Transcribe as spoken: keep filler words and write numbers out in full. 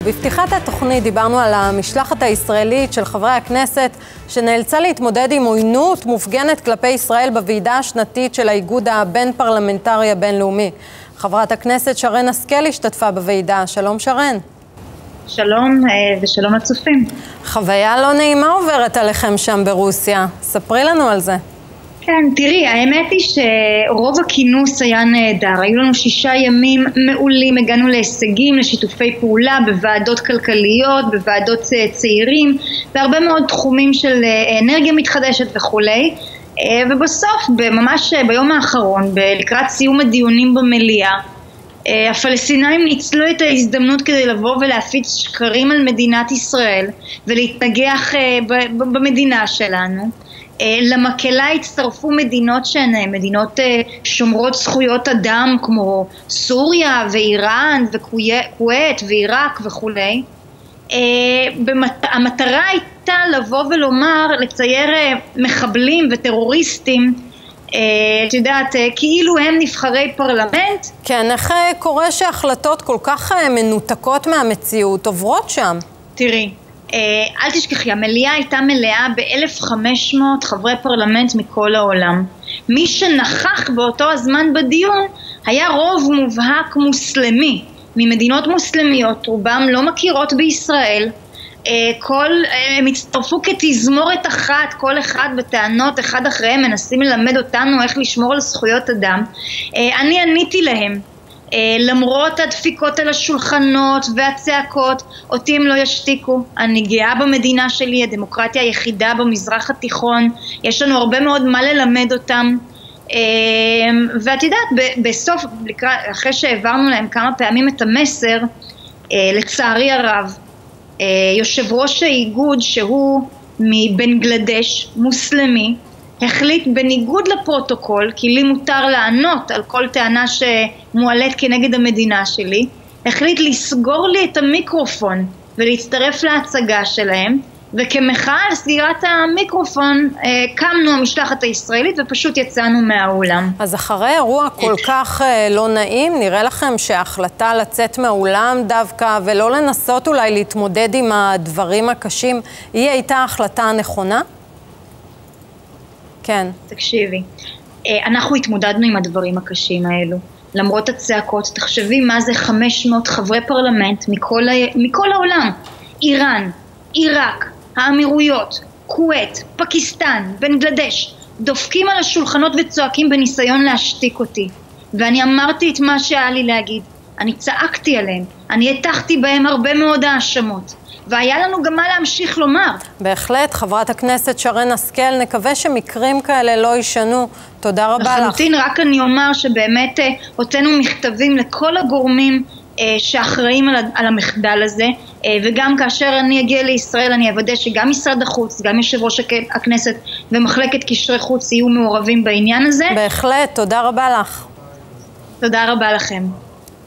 בפתיחת התוכנית דיברנו על המשלחת הישראלית של חברי הכנסת שנאלצה להתמודד עם עוינות מופגנת כלפי ישראל בוועידה השנתית של האיגוד הבין-פרלמנטרי הבינלאומי. חברת הכנסת שרן השכל השתתפה בוועידה. שלום שרן. שלום ושלום לצופים. חוויה לא נעימה עוברת עליכם שם ברוסיה. ספרי לנו על זה. כן, תראי, האמת היא שרוב הכינוס היה נהדר. היו לנו שישה ימים מעולים, הגענו להישגים, לשיתופי פעולה, בוועדות כלכליות, בוועדות צעירים, בהרבה מאוד תחומים של אנרגיה מתחדשת וכולי. ובסוף, ממש ביום האחרון, לקראת סיום הדיונים במליאה, הפלסטינאים ניצלו את ההזדמנות כדי לבוא ולהפיץ שקרים על מדינת ישראל ולהתנגח במדינה שלנו. למקהלה הצטרפו מדינות שהן מדינות שומרות זכויות אדם כמו סוריה ואיראן וכווית ועיראק וכולי. המטרה הייתה לבוא ולומר, לצייר מחבלים וטרוריסטים, את יודעת, כאילו הם נבחרי פרלמנט. כן, איך קורה שהחלטות כל כך מנותקות מהמציאות עוברות שם? תראי, אל תשכחי, המליאה הייתה מלאה ב-אלף וחמש מאות חברי פרלמנט מכל העולם. מי שנכח באותו הזמן בדיון היה רוב מובהק מוסלמי, ממדינות מוסלמיות, רובם לא מכירות בישראל. כל, הם הצטרפו כתזמורת אחת, כל אחד בטענות אחד אחריהם, מנסים ללמד אותנו איך לשמור על זכויות אדם. אני עניתי להם, למרות הדפיקות על השולחנות והצעקות, אותי הם לא ישתיקו. אני גאה במדינה שלי, הדמוקרטיה היחידה במזרח התיכון, יש לנו הרבה מאוד מה ללמד אותם. ואת יודעת, בסוף, אחרי שהעברנו להם כמה פעמים את המסר, לצערי הרב, יושב ראש האיגוד שהוא מבנגלדש, מוסלמי, החליט בניגוד לפרוטוקול, כי לי מותר לענות על כל טענה שמועלית כנגד המדינה שלי, החליט לסגור לי את המיקרופון ולהצטרף להצגה שלהם, וכמחאה על סגירת המיקרופון קמנו המשלחת הישראלית ופשוט יצאנו מהאולם. אז אחרי אירוע כל כך לא נעים, נראה לכם שההחלטה לצאת מהאולם דווקא ולא לנסות אולי להתמודד עם הדברים הקשים, היא הייתה החלטה הנכונה? כן. תקשיבי, אנחנו התמודדנו עם הדברים הקשים האלו. למרות הצעקות, תחשבי מה זה חמש מאות חברי פרלמנט מכל, מכל העולם. איראן, עיראק, האמירויות, כווית, פקיסטן, בנגלדש, דופקים על השולחנות וצועקים בניסיון להשתיק אותי. ואני אמרתי את מה שהיה לי להגיד. אני צעקתי עליהם, אני התחתי בהם הרבה מאוד האשמות. והיה לנו גם מה להמשיך לומר. בהחלט, חברת הכנסת שרן השכל, נקווה שמקרים כאלה לא יישנו. תודה רבה לך. לחלוטין, רק אני אומר שבאמת הוצאנו מכתבים לכל הגורמים שאחראים על המחדל הזה, וגם כאשר אני אגיע לישראל אני אוודא שגם משרד החוץ, גם יושב ראש הכנסת ומחלקת קשרי חוץ יהיו מעורבים בעניין הזה. בהחלט, תודה רבה לך. תודה רבה לכם.